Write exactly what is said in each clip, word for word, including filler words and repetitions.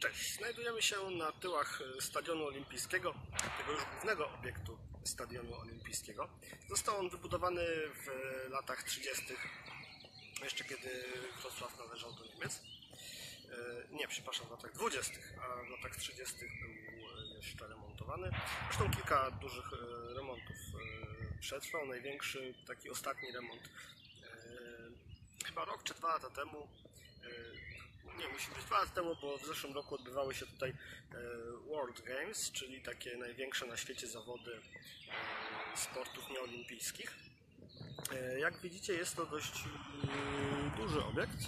Cześć, znajdujemy się na tyłach Stadionu Olimpijskiego, tego już głównego obiektu Stadionu Olimpijskiego. Został on wybudowany w latach trzydziestych, jeszcze kiedy Wrocław należał do Niemiec. Nie, przepraszam, w latach dwudziestych, a w latach trzydziestych był jeszcze remontowany. Zresztą kilka dużych remontów przetrwał. Największy, taki ostatni remont chyba rok czy dwa lata temu. Nie, musi być dwa lata temu, bo w zeszłym roku odbywały się tutaj World Games, czyli takie największe na świecie zawody sportów nieolimpijskich. Jak widzicie, jest to dość duży obiekt,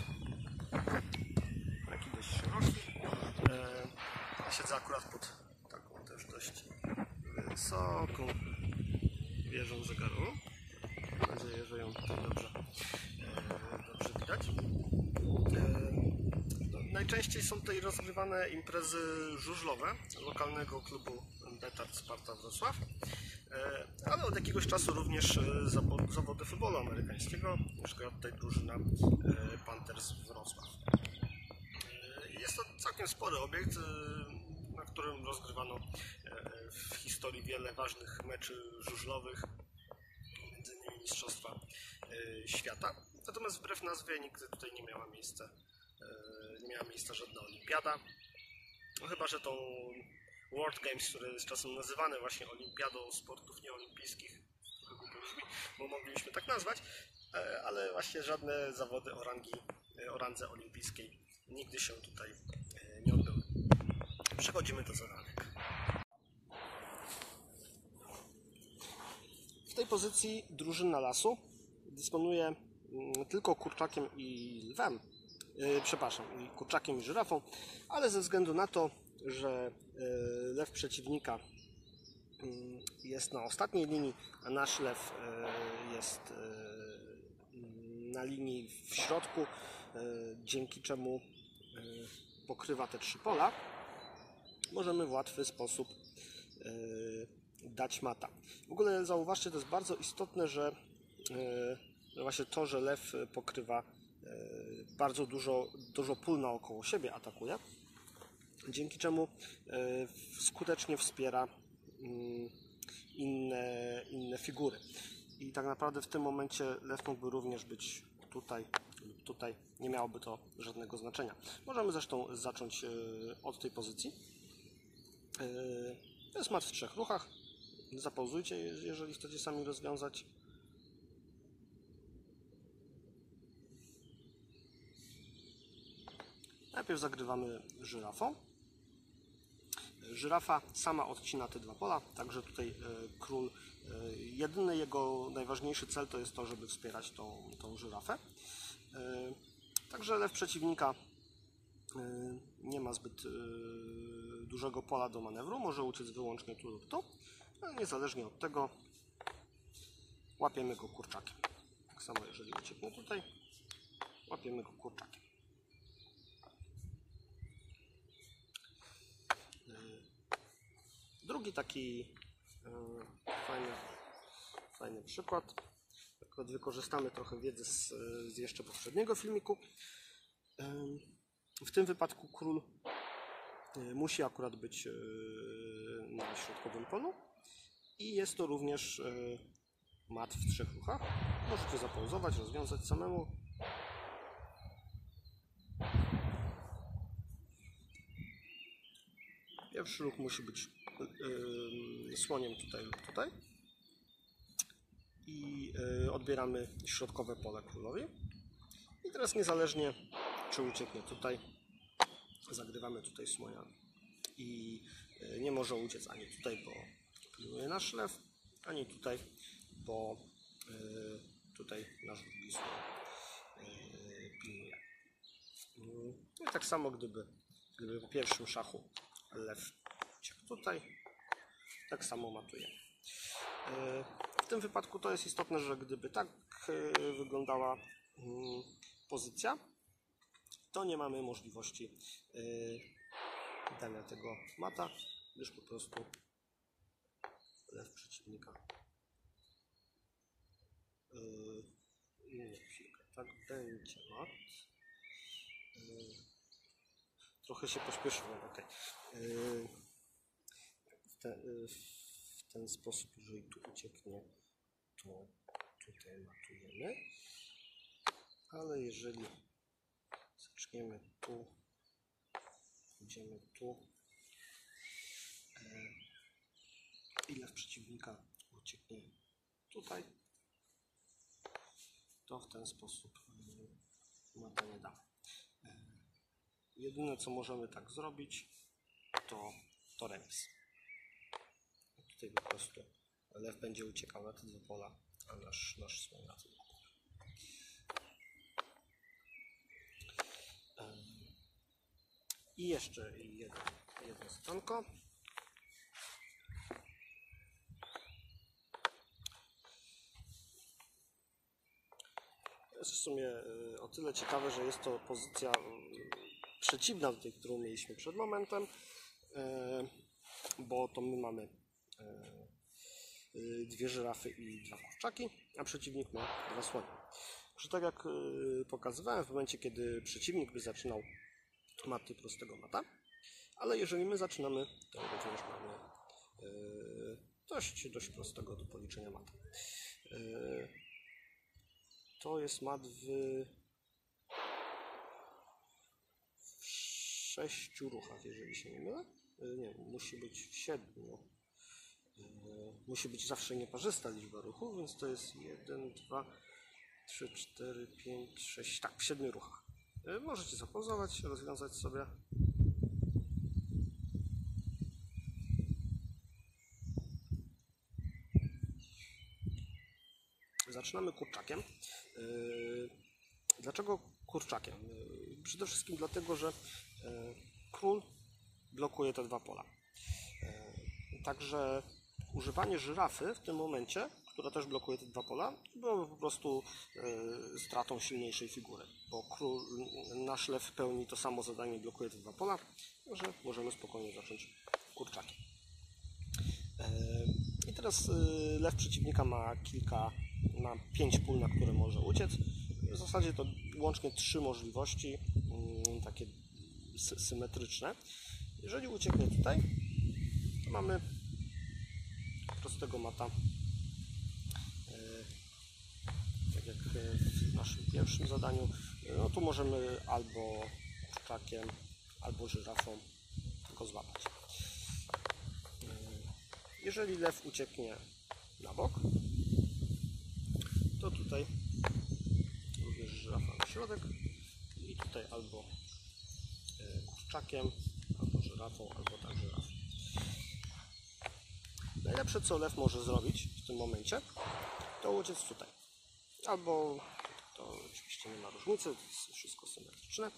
taki dość szeroki. Ja siedzę akurat pod taką też dość wysoką wieżą zegarową. Mam nadzieję, że ją tutaj dobrze, dobrze widać. Najczęściej są tutaj rozgrywane imprezy żużlowe lokalnego klubu Betard Sparta Wrocław, ale od jakiegoś czasu również zawody futbolu amerykańskiego. Już gra tutaj drużyna Panthers Wrocław. Jest to całkiem spory obiekt, na którym rozgrywano w historii wiele ważnych meczy żużlowych, między innymi Mistrzostwa Świata. Natomiast wbrew nazwie nigdy tutaj nie miała miejsca nie miała miejsca żadna olimpiada. No chyba że tą World Games, które jest czasem nazywane właśnie olimpiadą sportów nieolimpijskich, bo moglibyśmy tak nazwać, ale właśnie żadne zawody o rangi, o randze olimpijskiej nigdy się tutaj nie odbyły. Przechodzimy do zadanek. W tej pozycji drużyna lasu dysponuje tylko kurczakiem i lwem. Przepraszam, i kurczakiem i żyrafą, ale ze względu na to, że lew przeciwnika jest na ostatniej linii, a nasz lew jest na linii w środku, dzięki czemu pokrywa te trzy pola, możemy w łatwy sposób dać mata. W ogóle zauważcie, to jest bardzo istotne, że właśnie to, że lew pokrywa bardzo dużo, dużo pól naokoło siebie atakuje, dzięki czemu skutecznie wspiera inne, inne figury. I tak naprawdę w tym momencie lew mógłby również być tutaj lub tutaj, nie miałoby to żadnego znaczenia. Możemy zresztą zacząć od tej pozycji. To jest mat w trzech ruchach. Zapauzujcie, jeżeli chcecie sami rozwiązać. Najpierw zagrywamy żyrafą. Żyrafa sama odcina te dwa pola, także tutaj król, jedyny jego najważniejszy cel to jest to, żeby wspierać tą, tą żyrafę. Także lew przeciwnika nie ma zbyt dużego pola do manewru, może uciec wyłącznie tu lub tu, ale niezależnie od tego łapiemy go kurczakiem. Tak samo jeżeli ucieknie tutaj, łapiemy go kurczakiem. Drugi taki fajny, fajny przykład. Akurat wykorzystamy trochę wiedzy z, z jeszcze poprzedniego filmiku. W tym wypadku król musi akurat być na środkowym polu i jest to również mat w trzech ruchach. Możecie zapauzować, rozwiązać samemu. Pierwszy ruch musi być yy, słoniem tutaj lub tutaj i yy, odbieramy środkowe pole królowi. I teraz niezależnie czy ucieknie tutaj, zagrywamy tutaj słonia i yy, nie może uciec ani tutaj, bo pilnuje nasz lew, ani tutaj, bo yy, tutaj nasz drugi słoń yy, pilnuje. Yy, I tak samo gdyby, gdyby w pierwszym szachu lew uciekł tutaj, tak samo matuje. W tym wypadku to jest istotne, że gdyby tak wyglądała pozycja, to nie mamy możliwości dania tego mata, gdyż po prostu lew przeciwnika nie, chwilkę, tak będzie mat. trochę się pośpieszyłem. Okay. W, te, w ten sposób, jeżeli tu ucieknie, to tutaj matujemy. Ale jeżeli zaczniemy tu, idziemy tu, i lew przeciwnika ucieknie tutaj, to w ten sposób mata nie da. Jedyne co możemy tak zrobić, to, to remis. Tutaj po prostu lew będzie uciekał na te dwa pola, a nasz, nasz słoń na tym. I jeszcze jedno, jedno zadanko. Jest w sumie o tyle ciekawe, że jest to pozycja przeciwna do tej, którą mieliśmy przed momentem, bo to my mamy dwie żyrafy i dwa kurczaki, a przeciwnik ma dwa słonie. Że tak jak pokazywałem, w momencie kiedy przeciwnik by zaczynał maty prostego mata, ale jeżeli my zaczynamy, to również mamy dość, dość prostego do policzenia mata. To jest mat w, w sześciu ruchach, jeżeli się nie mylę. Nie, musi być w siedmiu. Musi być zawsze nieparzysta liczba ruchów, więc to jest jeden, dwa, trzy, cztery, pięć, sześć, tak, w siedmiu ruchach. Możecie zapauzować, rozwiązać sobie. Zaczynamy kurczakiem. Dlaczego kurczakiem? Przede wszystkim dlatego, że król blokuje te dwa pola. Także używanie żyrafy w tym momencie, która też blokuje te dwa pola, byłoby po prostu stratą silniejszej figury, bo król, nasz lew pełni to samo zadanie, blokuje te dwa pola, że możemy spokojnie zacząć kurczakiem. I teraz lew przeciwnika ma kilka, ma pięć pól, na które może uciec. W zasadzie to łącznie trzy możliwości, takie sy symetryczne. Jeżeli ucieknie tutaj, to mamy prostego mata, tak jak w naszym pierwszym zadaniu. No tu możemy albo kurczakiem, albo żyrafą go złapać. Jeżeli lew ucieknie na bok, to tutaj również żyrafa na środek i tutaj albo kurczakiem, albo żyrafą, albo tak żyrafą. Najlepsze co lew może zrobić w tym momencie, to uciec tutaj. Albo, to oczywiście nie ma różnicy, to jest wszystko symetryczne.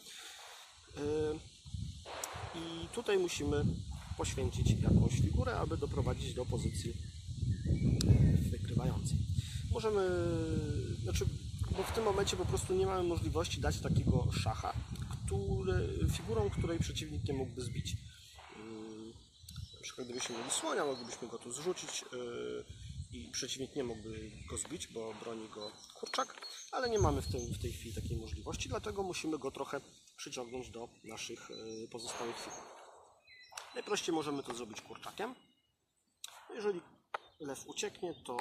I tutaj musimy poświęcić jakąś figurę, aby doprowadzić do pozycji wygrywającej. Możemy, znaczy, bo w tym momencie po prostu nie mamy możliwości dać takiego szacha, który, figurą, której przeciwnik nie mógłby zbić. Na przykład gdybyśmy mieli słonia, moglibyśmy go tu zrzucić i przeciwnik nie mógłby go zbić, bo broni go kurczak, ale nie mamy w, tym, w tej chwili takiej możliwości, dlatego musimy go trochę przyciągnąć do naszych pozostałych figur. Najprościej możemy to zrobić kurczakiem. Jeżeli lew ucieknie, to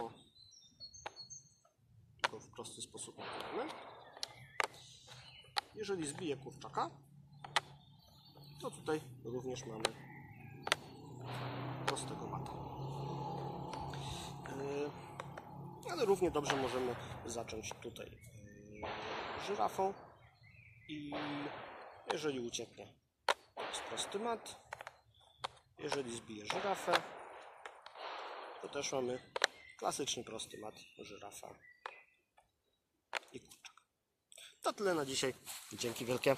go w prosty sposób matujemy. Jeżeli zbije kurczaka, to tutaj również mamy prostego mata. Ale równie dobrze możemy zacząć tutaj żyrafą i jeżeli ucieknie, to jest prosty mat. Jeżeli zbije żyrafę, to też mamy klasyczny prosty mat, żyrafa i kurczak. To tyle na dzisiaj. Dzięki wielkie.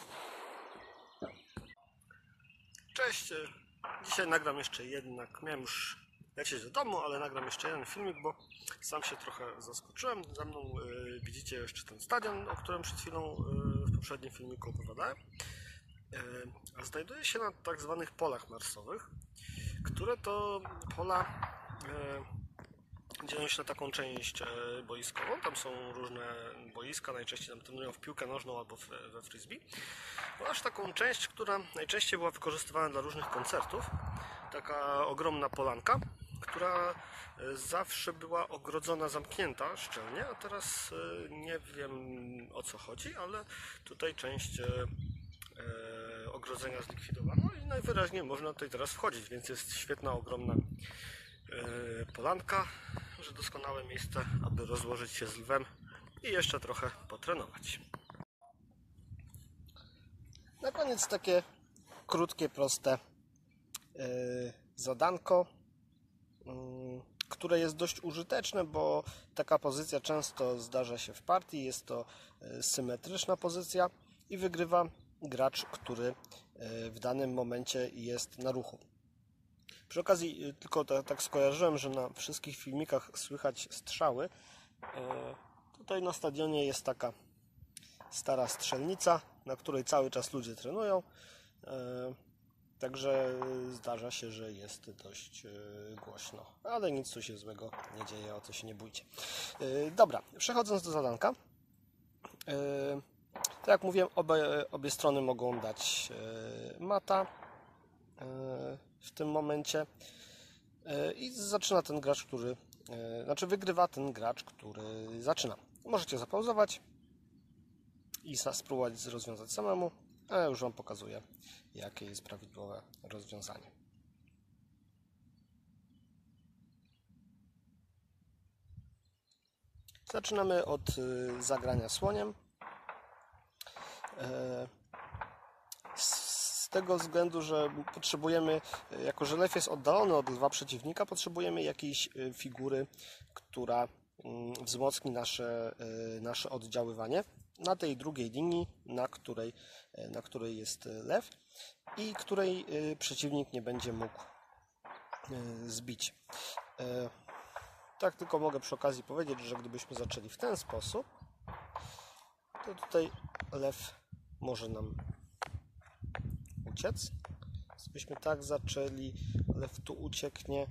Cześć. Dzisiaj nagram jeszcze jednak, miałem już lecieć do domu, ale nagram jeszcze jeden filmik, bo sam się trochę zaskoczyłem. Za mną y, widzicie jeszcze ten stadion, o którym przed chwilą y, w poprzednim filmiku opowiadałem. Y, znajduje się na tak zwanych polach marsowych, które to pola dzielą się na taką część boiskową, tam są różne boiska, najczęściej tam trenują w piłkę nożną albo we frisbee. Masz taką część, która najczęściej była wykorzystywana dla różnych koncertów, taka ogromna polanka, która zawsze była ogrodzona, zamknięta szczelnie, a teraz nie wiem o co chodzi, ale tutaj część ogrodzenia zlikwidowano i najwyraźniej można tutaj teraz wchodzić, więc jest świetna, ogromna polanka, że doskonałe miejsce, aby rozłożyć się z lwem i jeszcze trochę potrenować. Na koniec takie krótkie, proste zadanko, które jest dość użyteczne, bo taka pozycja często zdarza się w partii. Jest to symetryczna pozycja i wygrywa gracz, który w danym momencie jest na ruchu. Przy okazji tylko tak, tak skojarzyłem, że na wszystkich filmikach słychać strzały. Tutaj na stadionie jest taka stara strzelnica, na której cały czas ludzie trenują. Także zdarza się, że jest dość głośno, ale nic tu się złego nie dzieje, o to się nie bójcie. Dobra, przechodząc do zadanka. Tak jak mówiłem, obie, obie strony mogą dać mata w tym momencie i zaczyna ten gracz, który, znaczy wygrywa ten gracz, który zaczyna. Możecie zapauzować i spróbować rozwiązać samemu, a ja już Wam pokazuję, jakie jest prawidłowe rozwiązanie. Zaczynamy od zagrania słoniem. Z tego względu, że potrzebujemy, jako że lew jest oddalony od lwa przeciwnika, potrzebujemy jakiejś figury, która wzmocni nasze, nasze oddziaływanie na tej drugiej linii, na której, na której jest lew i której przeciwnik nie będzie mógł zbić. Tak tylko mogę przy okazji powiedzieć, że gdybyśmy zaczęli w ten sposób, to tutaj lew może nam uciec. Gdybyśmy tak zaczęli, lew tu ucieknie.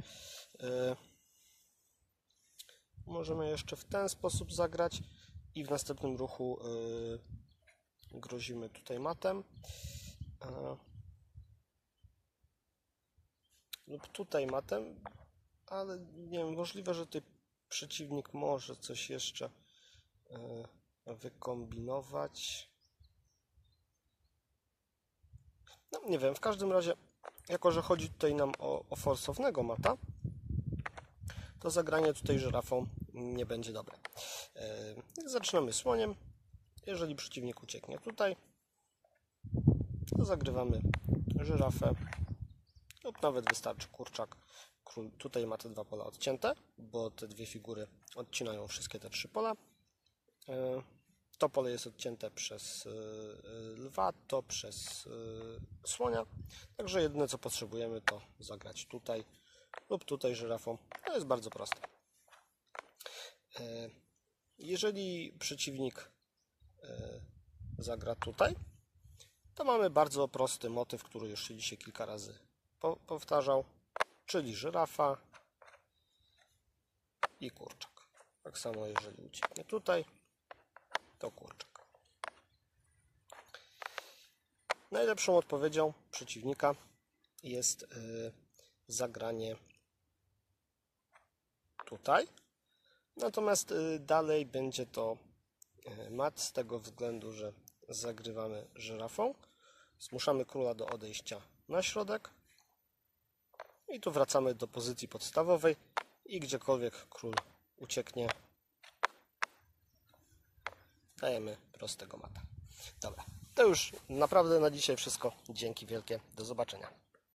Możemy jeszcze w ten sposób zagrać i w następnym ruchu grozimy tutaj matem. Lub tutaj matem, ale nie wiem, możliwe, że tutaj przeciwnik może coś jeszcze wykombinować. No nie wiem, w każdym razie, jako że chodzi tutaj nam o, o forsownego mata, to zagranie tutaj żyrafą nie będzie dobre. Zaczynamy słoniem. Jeżeli przeciwnik ucieknie tutaj, to zagrywamy żyrafę lub nawet wystarczy kurczak. Król tutaj ma te dwa pola odcięte, bo te dwie figury odcinają wszystkie te trzy pola. To pole jest odcięte przez lwa, to przez słonia. Także jedyne co potrzebujemy, to zagrać tutaj lub tutaj żyrafą. To jest bardzo proste. Jeżeli przeciwnik zagra tutaj, to mamy bardzo prosty motyw, który już się dzisiaj kilka razy powtarzał, czyli żyrafa i kurczak. Tak samo jeżeli ucieknie tutaj, to kurczak. Najlepszą odpowiedzią przeciwnika jest zagranie tutaj. Natomiast dalej będzie to mat z tego względu, że zagrywamy żyrafą. Zmuszamy króla do odejścia na środek. I tu wracamy do pozycji podstawowej i gdziekolwiek król ucieknie, dajemy prostego mata. Dobra, to już naprawdę na dzisiaj wszystko. Dzięki wielkie, do zobaczenia.